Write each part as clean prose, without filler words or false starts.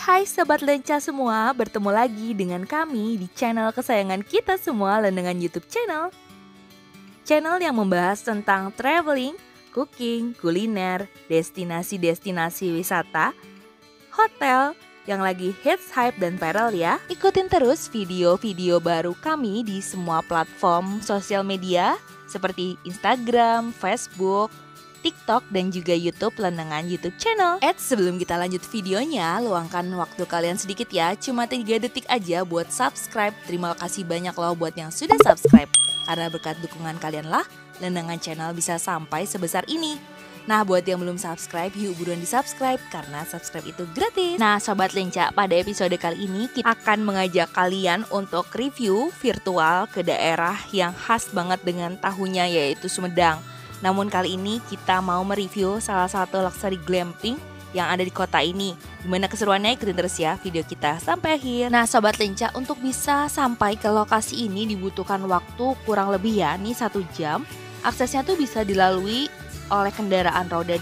Hai Sobat Lenca semua, bertemu lagi dengan kami di channel kesayangan kita semua, Lendengan YouTube Channel. Channel yang membahas tentang traveling, cooking, kuliner, destinasi-destinasi wisata, hotel yang lagi hits, hype, dan viral ya. Ikutin terus video-video baru kami di semua platform sosial media seperti Instagram, Facebook, TikTok, dan juga YouTube Lendengan YouTube Channel. Sebelum kita lanjut videonya, luangkan waktu kalian sedikit ya, cuma 3 detik aja buat subscribe. Terima kasih banyak loh buat yang sudah subscribe. Karena berkat dukungan kalian lah, Lendengan Channel bisa sampai sebesar ini. Nah, buat yang belum subscribe, yuk buruan di subscribe karena subscribe itu gratis. Nah, Sobat Lenca, pada episode kali ini kita akan mengajak kalian untuk review virtual ke daerah yang khas banget dengan tahunya, yaitu Sumedang. Namun kali ini kita mau mereview salah satu luxury glamping yang ada di kota ini. Gimana keseruannya? Ikutin terus ya video kita sampai akhir. Nah Sobat Lenca, untuk bisa sampai ke lokasi ini dibutuhkan waktu kurang lebih ya, nih 1 jam. Aksesnya tuh bisa dilalui oleh kendaraan roda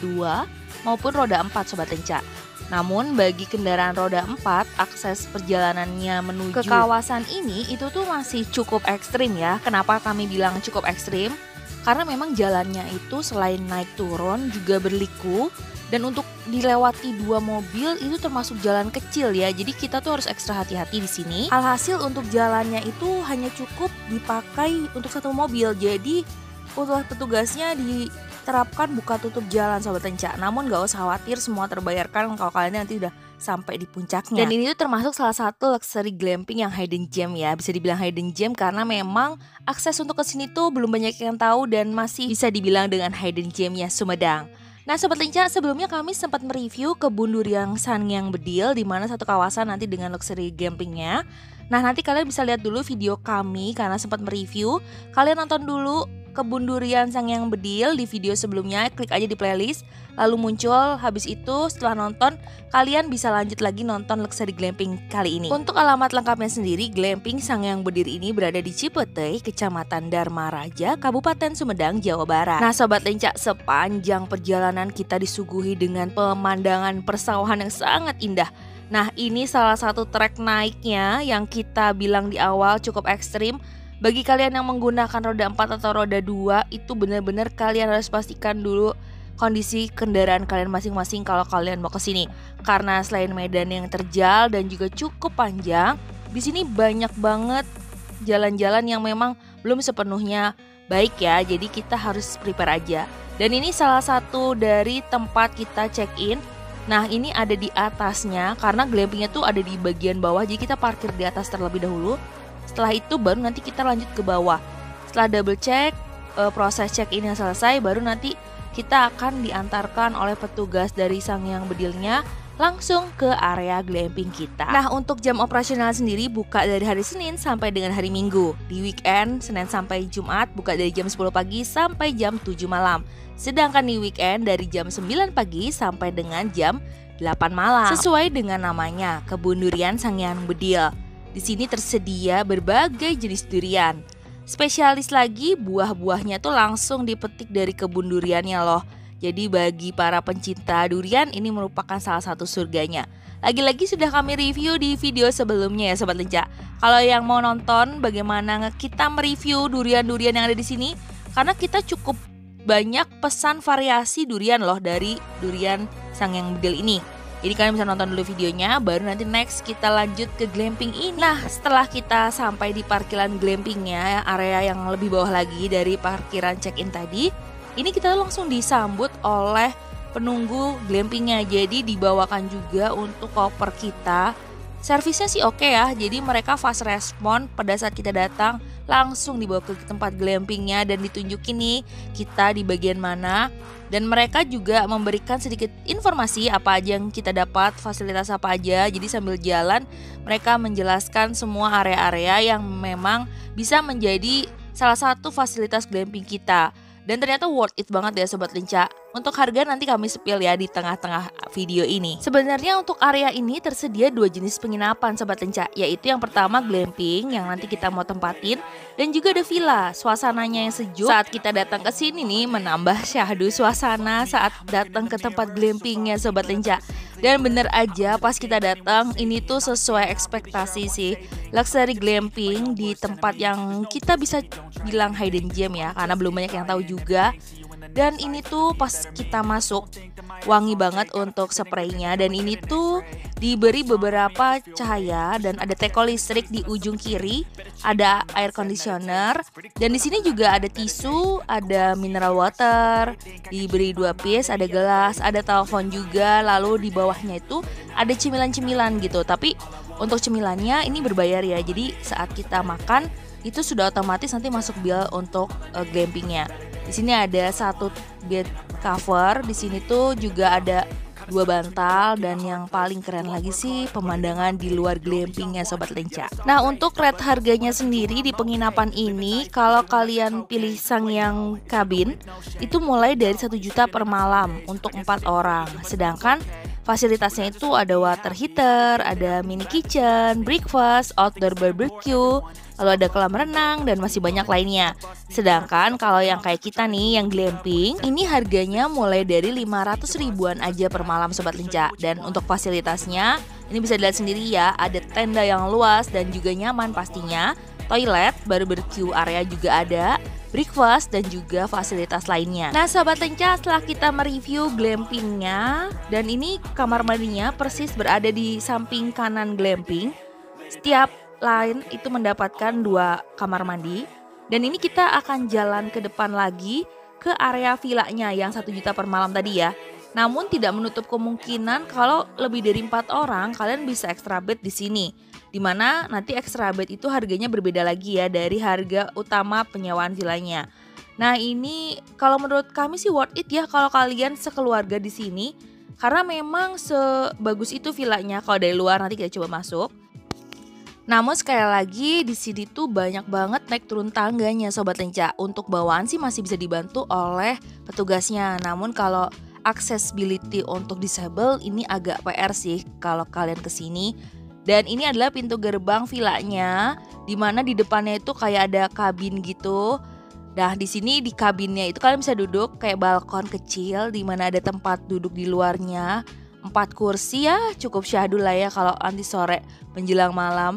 2 maupun roda 4 Sobat Lenca. Namun bagi kendaraan roda 4, akses perjalanannya menuju ke kawasan ini itu tuh masih cukup ekstrim ya. Kenapa kami bilang cukup ekstrim? Karena memang jalannya itu selain naik turun juga berliku, dan untuk dilewati 2 mobil itu termasuk jalan kecil ya. Jadi kita tuh harus ekstra hati-hati di sini. Alhasil untuk jalannya itu hanya cukup dipakai untuk 1 mobil. Jadi untuk petugasnya diterapkan buka tutup jalan Sobat Lenca. Namun gak usah khawatir, semua terbayarkan kalau kalian nanti udah sampai di puncaknya. Dan ini tuh termasuk salah satu luxury glamping yang hidden gem ya. Bisa dibilang hidden gem karena memang akses untuk ke sini tuh belum banyak yang tahu dan masih bisa dibilang dengan hidden gemnya Sumedang. Nah Sobat Lenca, sebelumnya kami sempat mereview kebun durian Sangiang Bedil, di mana satu kawasan nanti dengan luxury glampingnya. Nah nanti kalian bisa lihat dulu video kami karena sempat mereview. Kalian nonton dulu kebun durian Sangiang Bedil di video sebelumnya, klik aja di playlist, lalu muncul. Habis itu setelah nonton, kalian bisa lanjut lagi nonton luxury glamping kali ini. Untuk alamat lengkapnya sendiri, glamping Sangiang Bedil ini berada di Cipete, Kecamatan Dharma Raja, Kabupaten Sumedang, Jawa Barat. Nah Sobat Lenca, sepanjang perjalanan kita disuguhi dengan pemandangan persawahan yang sangat indah. Nah ini salah satu trek naiknya yang kita bilang di awal cukup ekstrim. Bagi kalian yang menggunakan roda 4 atau roda 2, itu benar-benar kalian harus pastikan dulu kondisi kendaraan kalian masing-masing kalau kalian mau ke sini. Karena selain medan yang terjal dan juga cukup panjang, di sini banyak banget jalan-jalan yang memang belum sepenuhnya baik ya. Jadi kita harus prepare aja. Dan ini salah satu dari tempat kita check-in. Nah ini ada di atasnya karena glampingnya tuh ada di bagian bawah, jadi kita parkir di atas terlebih dahulu. Setelah itu baru nanti kita lanjut ke bawah. Setelah double check, proses check-in yang selesai, baru nanti kita akan diantarkan oleh petugas dari Sangiang Bedilnya langsung ke area glamping kita. Nah untuk jam operasional sendiri buka dari hari Senin sampai dengan hari Minggu. Di weekend, Senin sampai Jumat buka dari jam 10 pagi sampai jam 7 malam. Sedangkan di weekend dari jam 9 pagi sampai dengan jam 8 malam. Sesuai dengan namanya, Kebun Durian Sangiang Bedil. Di sini tersedia berbagai jenis durian. Spesialis lagi, buah-buahnya tuh langsung dipetik dari kebun duriannya loh. Jadi bagi para pencinta durian, ini merupakan salah satu surganya. Lagi-lagi sudah kami review di video sebelumnya ya Sobat Lenca. Kalau yang mau nonton bagaimana kita mereview durian-durian yang ada di sini, karena kita cukup banyak pesan variasi durian loh dari durian Sangiang Bedil ini. Jadi kalian bisa nonton dulu videonya, baru nanti next kita lanjut ke glamping ini. Nah setelah kita sampai di parkiran glampingnya, area yang lebih bawah lagi dari parkiran check-in tadi, ini kita langsung disambut oleh penunggu glampingnya. Jadi dibawakan juga untuk koper kita. Servisnya sih oke ya, jadi mereka fast respon pada saat kita datang, langsung dibawa ke tempat glampingnya dan ditunjukin nih kita di bagian mana. Dan mereka juga memberikan sedikit informasi apa aja yang kita dapat, fasilitas apa aja. Jadi sambil jalan mereka menjelaskan semua area-area yang memang bisa menjadi salah satu fasilitas glamping kita. Dan ternyata worth it banget ya Sobat Lenca. Untuk harga nanti kami spill ya di tengah-tengah video ini. Sebenarnya untuk area ini tersedia 2 jenis penginapan Sobat Lenca, yaitu yang pertama glamping yang nanti kita mau tempatin, dan juga ada villa. Suasananya yang sejuk saat kita datang ke sini nih menambah syahdu suasana saat datang ke tempat glampingnya Sobat Lenca. Dan bener aja pas kita datang ini tuh sesuai ekspektasi sih. Luxury glamping di tempat yang kita bisa bilang hidden gem ya, karena belum banyak yang tahu juga. Dan ini tuh pas kita masuk wangi banget untuk spraynya, dan ini tuh diberi beberapa cahaya dan ada teko listrik di ujung kiri, ada air conditioner, dan di sini juga ada tisu, ada mineral water, diberi 2 piece, ada gelas, ada telepon juga, lalu di bawahnya itu ada cemilan-cemilan gitu. Tapi untuk cemilannya ini berbayar ya, jadi saat kita makan itu sudah otomatis nanti masuk bill untuk glampingnya. Di sini ada 1 bed cover, di sini tuh juga ada 2 bantal, dan yang paling keren lagi sih pemandangan di luar glampingnya Sobat Lenca. Nah, untuk rate harganya sendiri di penginapan ini, kalau kalian pilih sang yang kabin itu mulai dari 1 juta per malam untuk 4 orang. Sedangkan fasilitasnya itu ada water heater, ada mini kitchen, breakfast, outdoor barbecue, lalu ada kolam renang, dan masih banyak lainnya. Sedangkan kalau yang kayak kita nih, yang glamping, ini harganya mulai dari 500 ribuan aja per malam Sobat Lenca. Dan untuk fasilitasnya, ini bisa dilihat sendiri ya, ada tenda yang luas dan juga nyaman pastinya, toilet, barbecue area juga ada, breakfast, dan juga fasilitas lainnya. Nah Sobat Lenca, setelah kita mereview glampingnya, dan ini kamar mandinya persis berada di samping kanan glamping. Setiap lain itu mendapatkan 2 kamar mandi, dan ini kita akan jalan ke depan lagi ke area villanya yang 1 juta per malam tadi ya. Namun tidak menutup kemungkinan kalau lebih dari 4 orang kalian bisa extra bed di sini. Dimana nanti extra bed itu harganya berbeda lagi ya dari harga utama penyewaan villanya. Nah ini kalau menurut kami sih worth it ya kalau kalian sekeluarga di sini, karena memang sebagus itu villanya. Kalau dari luar nanti kita coba masuk. Namun sekali lagi di sini tuh banyak banget naik turun tangganya Sobat Lenca. Untuk bawaan sih masih bisa dibantu oleh petugasnya. Namun kalau accessibility untuk disable ini agak PR sih kalau kalian kesini. Dan ini adalah pintu gerbang villanya, dimana di depannya itu kayak ada kabin gitu. Nah di sini di kabinnya itu kalian bisa duduk kayak balkon kecil, dimana ada tempat duduk di luarnya. 4 kursi ya cukup syahdu lah ya kalau nanti sore menjelang malam.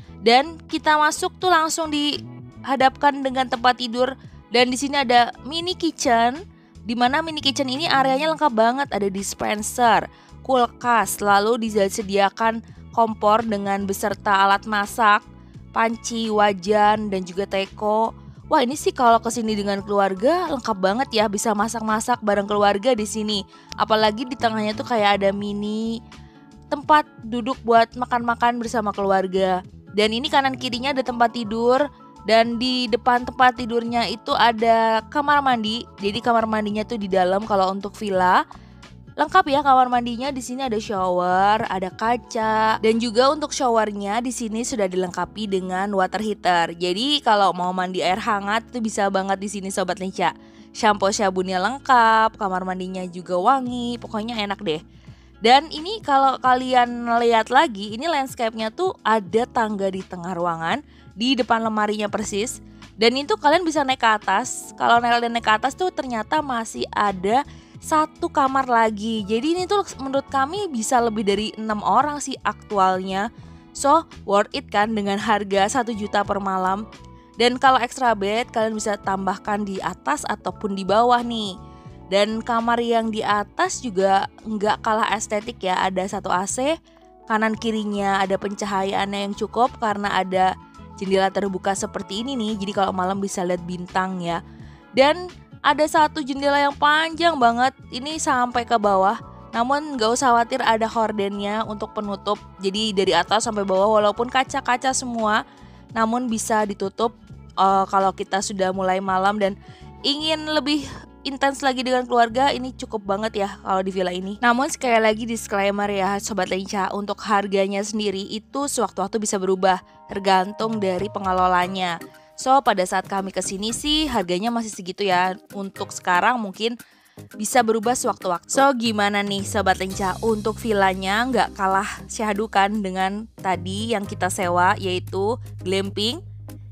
Dan kita masuk tuh langsung dihadapkan dengan tempat tidur, dan di sini ada mini kitchen, di mana mini kitchen ini areanya lengkap banget, ada dispenser, kulkas, lalu disediakan kompor dengan beserta alat masak, panci, wajan, dan juga teko. Wah ini sih kalau kesini dengan keluarga lengkap banget ya, bisa masak-masak bareng keluarga di sini. Apalagi di tengahnya tuh kayak ada mini tempat duduk buat makan-makan bersama keluarga. Dan ini kanan kirinya ada tempat tidur, dan di depan tempat tidurnya itu ada kamar mandi. Jadi kamar mandinya tuh di dalam kalau untuk villa. Lengkap ya kamar mandinya, di sini ada shower, ada kaca, dan juga untuk showernya di sini sudah dilengkapi dengan water heater. Jadi kalau mau mandi air hangat itu bisa banget di sini Sobat Lenca. Shampoo sabunnya lengkap, kamar mandinya juga wangi, pokoknya enak deh. Dan ini kalau kalian lihat lagi, ini landscape-nya tuh ada tangga di tengah ruangan, di depan lemarinya persis. Dan itu kalian bisa naik ke atas. Kalau naik ke atas tuh ternyata masih ada 1 kamar lagi. Jadi ini tuh menurut kami bisa lebih dari 6 orang sih aktualnya. So worth it kan dengan harga 1 juta per malam. Dan kalau extra bed kalian bisa tambahkan di atas ataupun di bawah nih. Dan kamar yang di atas juga nggak kalah estetik ya. Ada 1 AC, kanan kirinya ada pencahayaannya yang cukup karena ada jendela terbuka seperti ini nih. Jadi kalau malam bisa lihat bintang ya. Dan ada 1 jendela yang panjang banget, ini sampai ke bawah. Namun gak usah khawatir, ada hordennya untuk penutup. Jadi dari atas sampai bawah walaupun kaca-kaca semua, namun bisa ditutup kalau kita sudah mulai malam dan ingin lebih intens lagi dengan keluarga. Ini cukup banget ya kalau di villa ini. Namun sekali lagi disclaimer ya Sobat Lenca, untuk harganya sendiri itu sewaktu-waktu bisa berubah tergantung dari pengelolanya. So pada saat kami kesini sih harganya masih segitu ya. Untuk sekarang mungkin bisa berubah sewaktu-waktu. So gimana nih Sobat Lenca, untuk villanya nggak kalah syahdu kan dengan tadi yang kita sewa yaitu glamping.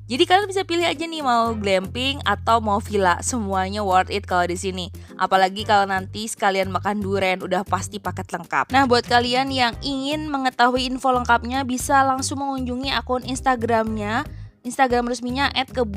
Jadi kalian bisa pilih aja nih mau glamping atau mau villa, semuanya worth it kalau di sini. Apalagi kalau nanti sekalian makan durian udah pasti paket lengkap. Nah, buat kalian yang ingin mengetahui info lengkapnya bisa langsung mengunjungi akun Instagramnya, Instagram resminya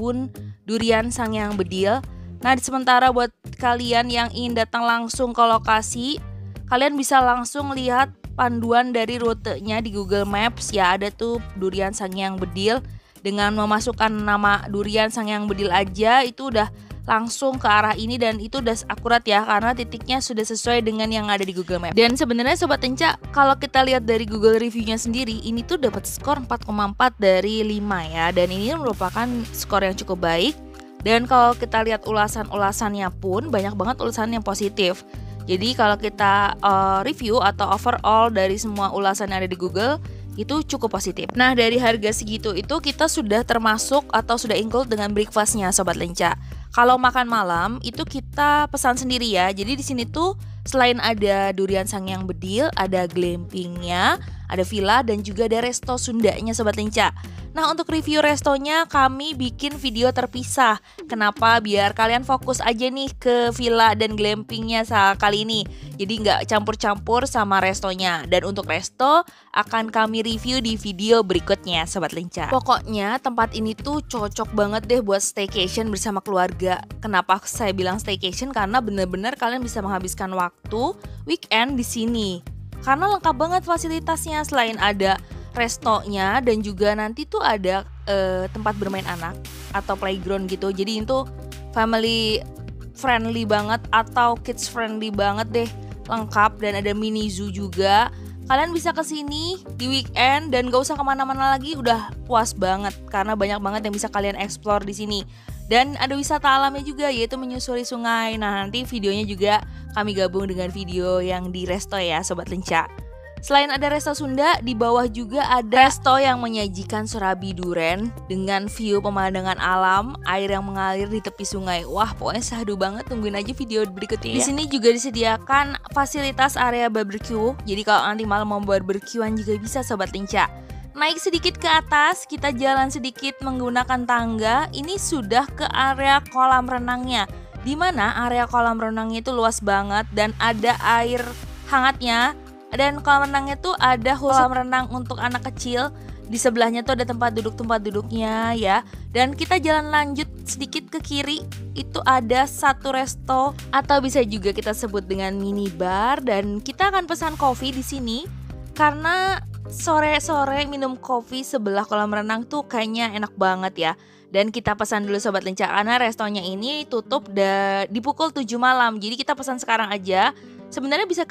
@kebunduriansangyang_bedil. Nah, sementara buat kalian yang ingin datang langsung ke lokasi, kalian bisa langsung lihat panduan dari rutenya di Google Maps ya, ada tuh Durian Sangyang Bedil. Dengan memasukkan nama Durian Sangyang Bedil aja itu udah langsung ke arah ini dan itu udah akurat ya karena titiknya sudah sesuai dengan yang ada di Google Maps. Dan sebenarnya Sobat Lenca, kalau kita lihat dari Google reviewnya sendiri ini tuh dapat skor 4,4 dari 5 ya, dan ini merupakan skor yang cukup baik. Dan kalau kita lihat ulasan-ulasannya pun banyak banget ulasan yang positif. Jadi kalau kita review atau overall dari semua ulasan yang ada di Google itu cukup positif. Nah, dari harga segitu itu kita sudah termasuk atau sudah include dengan breakfastnya Sobat Lenca. Kalau makan malam itu kita pesan sendiri ya. Jadi di sini tuh selain ada Durian Sangyang Bedil, ada glampingnya, ada villa dan juga ada resto Sundanya Sobat Lenca. Nah, untuk review restonya kami bikin video terpisah. Kenapa? Biar kalian fokus aja nih ke villa dan glampingnya kali ini. Jadi nggak campur-campur sama restonya. Dan untuk resto akan kami review di video berikutnya Sobat Lenca. Pokoknya tempat ini tuh cocok banget deh buat staycation bersama keluarga. Kenapa saya bilang staycation? Karena bener-bener kalian bisa menghabiskan waktu weekend di sini. Karena lengkap banget fasilitasnya, selain ada restonya dan juga nanti tuh ada tempat bermain anak atau playground gitu. Jadi itu family friendly banget atau kids friendly banget deh, lengkap, dan ada mini zoo juga. Kalian bisa kesini di weekend dan gak usah kemana-mana lagi, udah puas banget karena banyak banget yang bisa kalian explore di sini. Dan ada wisata alamnya juga, yaitu menyusuri sungai. Nah, nanti videonya juga kami gabung dengan video yang di resto ya Sobat Lenca. Selain ada resto Sunda, di bawah juga ada resto yang menyajikan surabi duren dengan view pemandangan alam, air yang mengalir di tepi sungai. Wah, pokoknya syahdu banget, tungguin aja video berikutnya. Di sini juga disediakan fasilitas area barbecue. Jadi kalau nanti malam mau barbekyuan juga bisa Sobat Lenca. Naik sedikit ke atas, kita jalan sedikit menggunakan tangga. Ini sudah ke area kolam renangnya. Di mana area kolam renangnya itu luas banget dan ada air hangatnya. Dan kolam renangnya tuh ada kolam renang untuk anak kecil. Di sebelahnya tuh ada tempat duduknya ya. Dan kita jalan lanjut sedikit ke kiri, itu ada satu resto atau bisa juga kita sebut dengan minibar. Dan kita akan pesan kopi di sini karena sore-sore minum kopi sebelah kolam renang tuh kayaknya enak banget ya. Dan kita pesan dulu Sobat Lenca karena restonya ini tutup di pukul 7 malam. Jadi kita pesan sekarang aja. Sebenarnya bisa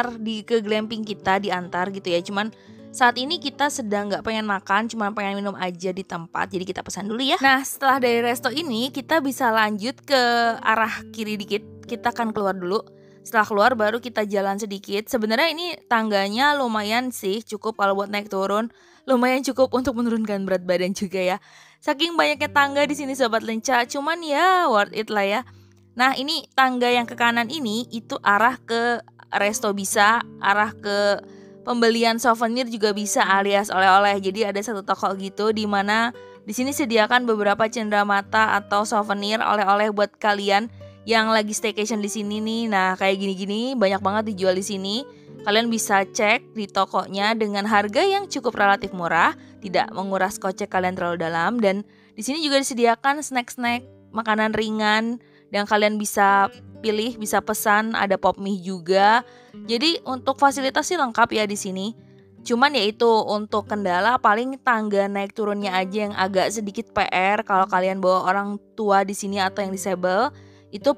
ke glamping kita diantar gitu ya. Cuman saat ini kita sedang nggak pengen makan, cuma pengen minum aja di tempat. Jadi kita pesan dulu ya. Nah, setelah dari resto ini kita bisa lanjut ke arah kiri dikit. Kita akan keluar dulu. Setelah keluar baru kita jalan sedikit. Sebenarnya ini tangganya lumayan sih, cukup kalau buat naik turun. Lumayan cukup untuk menurunkan berat badan juga ya. Saking banyaknya tangga di sini Sobat Lenca, cuman ya worth it lah ya. Nah, ini tangga yang ke kanan ini itu arah ke resto bisa, arah ke pembelian souvenir juga bisa alias oleh-oleh. Jadi ada satu toko gitu di mana di sini sediakan beberapa cenderamata atau souvenir oleh-oleh buat kalian yang lagi staycation di sini nih. Nah, kayak gini-gini banyak banget dijual di sini. Kalian bisa cek di tokonya dengan harga yang cukup relatif murah, tidak menguras kocek kalian terlalu dalam. Dan di sini juga disediakan snack-snack, makanan ringan yang kalian bisa pilih, bisa pesan, ada pop mie juga. Jadi untuk fasilitas sih lengkap ya di sini. Cuman ya itu untuk kendala paling tangga naik turunnya aja yang agak sedikit PR kalau kalian bawa orang tua di sini atau yang disable. Itu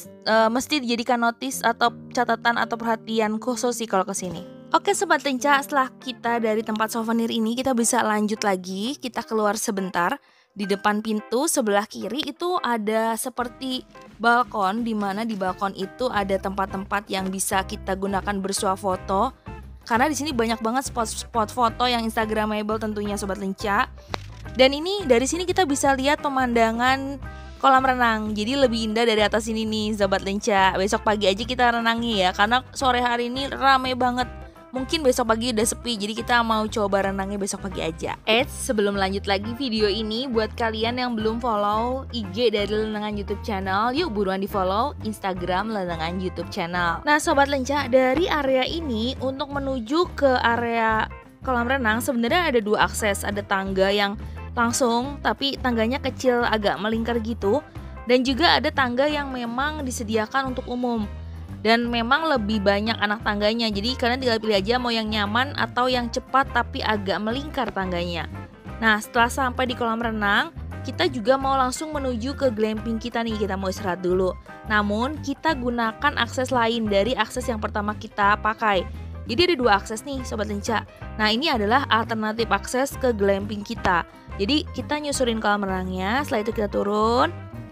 mesti dijadikan notis atau catatan atau perhatian khusus sih kalau kesini. Oke Sobat Lenca, setelah kita dari tempat souvenir ini kita bisa lanjut lagi. Kita keluar sebentar. Di depan pintu sebelah kiri itu ada seperti balkon, di mana di balkon itu ada tempat-tempat yang bisa kita gunakan bersuah foto. Karena di sini banyak banget spot-spot foto yang instagramable tentunya Sobat Lenca. Dan ini dari sini kita bisa lihat pemandangan kolam renang. Jadi lebih indah dari atas sini nih Sobat Lenca. Besok pagi aja kita renangi ya, karena sore hari ini rame banget. mungkin besok pagi udah sepi, jadi kita mau coba renangnya besok pagi aja. Sebelum lanjut lagi video ini, buat kalian yang belum follow IG dari Lenengan YouTube channel, yuk buruan di follow Instagram Lenengan YouTube channel. Nah Sobat Lenca, dari area ini untuk menuju ke area kolam renang sebenarnya ada 2 akses. Ada tangga yang langsung tapi tangganya kecil agak melingkar gitu, dan juga ada tangga yang memang disediakan untuk umum. Dan memang lebih banyak anak tangganya, jadi kalian tinggal pilih aja mau yang nyaman atau yang cepat tapi agak melingkar tangganya. Nah setelah sampai di kolam renang, kita juga mau langsung menuju ke glamping kita nih, kita mau istirahat dulu. Namun kita gunakan akses lain dari akses yang pertama kita pakai. Jadi ada 2 akses nih Sobat Lenca. Nah ini adalah alternatif akses ke glamping kita. Jadi kita nyusurin kolam renangnya, setelah itu kita turun.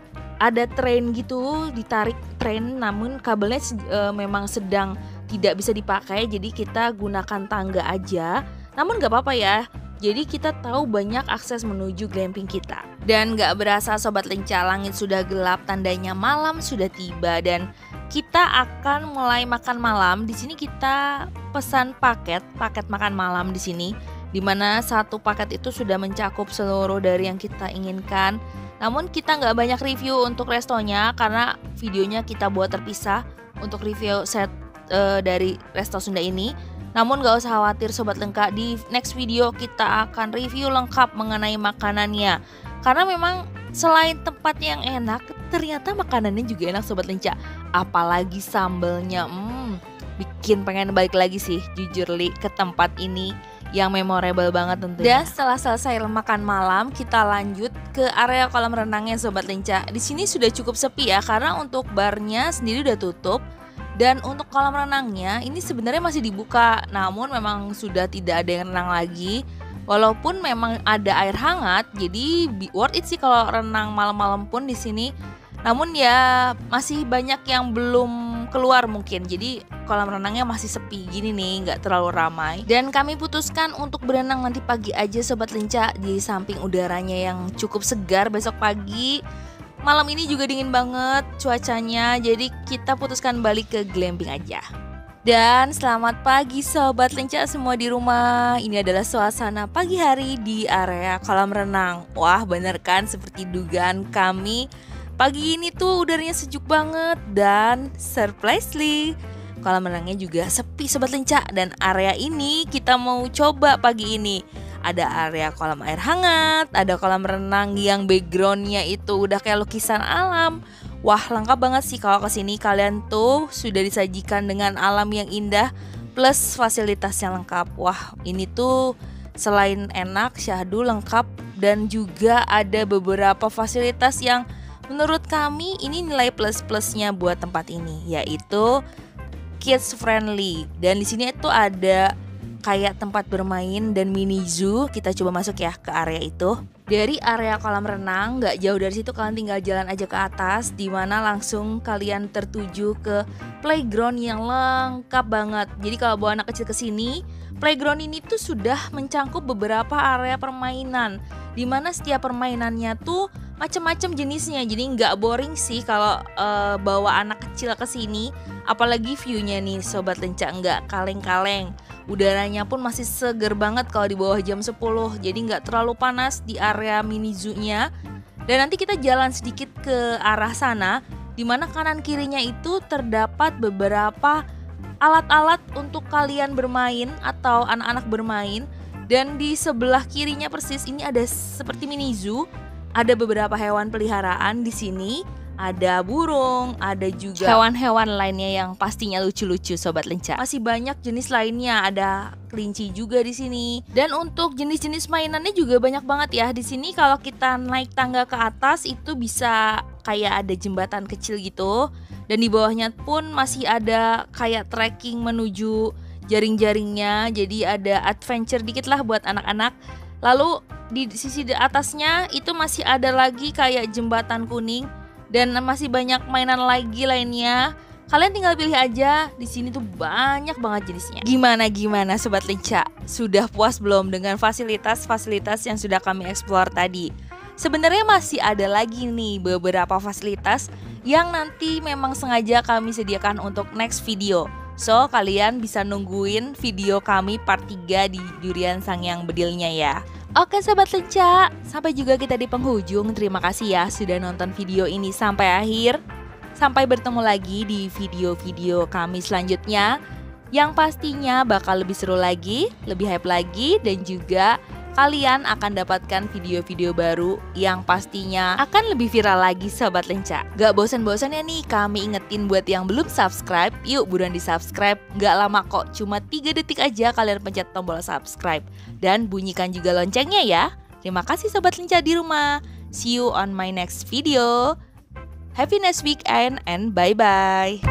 Ada train gitu, ditarik train, namun kabelnya memang sedang tidak bisa dipakai, jadi kita gunakan tangga aja. Namun gak apa-apa ya, jadi kita tahu banyak akses menuju glamping kita. Dan gak berasa Sobat Lenca, langit sudah gelap, tandanya malam sudah tiba dan kita akan mulai makan malam. Di sini kita pesan paket makan malam di sini, dimana satu paket itu sudah mencakup seluruh dari yang kita inginkan. Namun kita nggak banyak review untuk restonya karena videonya kita buat terpisah untuk review set dari resto Sunda ini. Namun nggak usah khawatir Sobat Lenca, di next video kita akan review lengkap mengenai makanannya. Karena memang selain tempatnya yang enak, ternyata makanannya juga enak Sobat Lenca. Apalagi sambelnya, bikin pengen balik lagi sih jujur Li ke tempat ini yang memorable banget tentunya. Dan setelah selesai makan malam, kita lanjut ke area kolam renangnya Sobat Lenca. Di sini sudah cukup sepi ya, karena untuk barnya sendiri udah tutup. Dan untuk kolam renangnya ini sebenarnya masih dibuka, namun memang sudah tidak ada yang renang lagi. Walaupun memang ada air hangat, jadi worth it sih kalau renang malam-malam pun di sini. Namun ya masih banyak yang belum keluar mungkin, jadi kolam renangnya masih sepi gini nih, nggak terlalu ramai. Dan kami putuskan untuk berenang nanti pagi aja Sobat Lenca, di samping udaranya yang cukup segar besok pagi. Malam ini juga dingin banget cuacanya, jadi kita putuskan balik ke glamping aja. Dan selamat pagi Sobat Lenca semua di rumah. Ini adalah suasana pagi hari di area kolam renang. Wah bener kan, seperti dugaan kami. Pagi ini tuh udaranya sejuk banget dan surprisingly kolam renangnya juga sepi Sobat Lenca. Dan area ini kita mau coba pagi ini. Ada area kolam air hangat, ada kolam renang yang backgroundnya itu udah kayak lukisan alam. Wah lengkap banget sih kalau kesini, kalian tuh sudah disajikan dengan alam yang indah plus fasilitas yang lengkap. Wah ini tuh selain enak, syahdu, lengkap, dan juga ada beberapa fasilitas yang menurut kami ini nilai plus-plusnya buat tempat ini, yaitu kids friendly. Dan di sini itu ada kayak tempat bermain dan mini zoo. Kita coba masuk ya ke area itu. Dari area kolam renang gak jauh dari situ, kalian tinggal jalan aja ke atas, dimana langsung kalian tertuju ke playground yang lengkap banget. Jadi kalau bawa anak kecil ke sini, playground ini tuh sudah mencangkup beberapa area permainan, dimana setiap permainannya tuh macam-macam jenisnya. Jadi nggak boring sih kalau bawa anak kecil ke sini. Apalagi view-nya nih Sobat Lenca, nggak kaleng-kaleng. Udaranya pun masih seger banget kalau di bawah jam 10. Jadi nggak terlalu panas di area mini zoo-nya. Dan nanti kita jalan sedikit ke arah sana, dimana kanan kirinya itu terdapat beberapa alat-alat untuk kalian bermain atau anak-anak bermain. Dan di sebelah kirinya persis ini ada seperti mini zoo. Ada beberapa hewan peliharaan di sini, ada burung, ada juga hewan-hewan lainnya yang pastinya lucu-lucu Sobat Lenca. Masih banyak jenis lainnya, ada kelinci juga di sini. Dan untuk jenis-jenis mainannya juga banyak banget ya. Di sini kalau kita naik tangga ke atas itu bisa kayak ada jembatan kecil gitu. Dan di bawahnya pun masih ada kayak trekking menuju jaring-jaringnya. Jadi ada adventure dikit lah buat anak-anak. Lalu di sisi di atasnya itu masih ada lagi kayak jembatan kuning dan masih banyak mainan lagi lainnya. Kalian tinggal pilih aja. Di sini tuh banyak banget jenisnya. Gimana Sobat Lenca? Sudah puas belum dengan fasilitas-fasilitas yang sudah kami explore tadi? Sebenarnya masih ada lagi nih beberapa fasilitas yang nanti memang sengaja kami sediakan untuk next video. So, kalian bisa nungguin video kami part 3 di Durian Sangyang Bedilnya ya. Oke Sobat Lenca, sampai juga kita di penghujung. Terima kasih ya sudah nonton video ini sampai akhir. Sampai bertemu lagi di video-video kami selanjutnya, yang pastinya bakal lebih seru lagi, lebih hype lagi, dan juga kalian akan dapatkan video-video baru yang pastinya akan lebih viral lagi Sobat Lenca. Gak bosan-bosannya nih kami ingetin buat yang belum subscribe, yuk buruan di subscribe. Gak lama kok, cuma 3 detik aja kalian pencet tombol subscribe. Dan bunyikan juga loncengnya ya. Terima kasih Sobat Lenca di rumah. See you on my next video. Happy next weekend and bye-bye.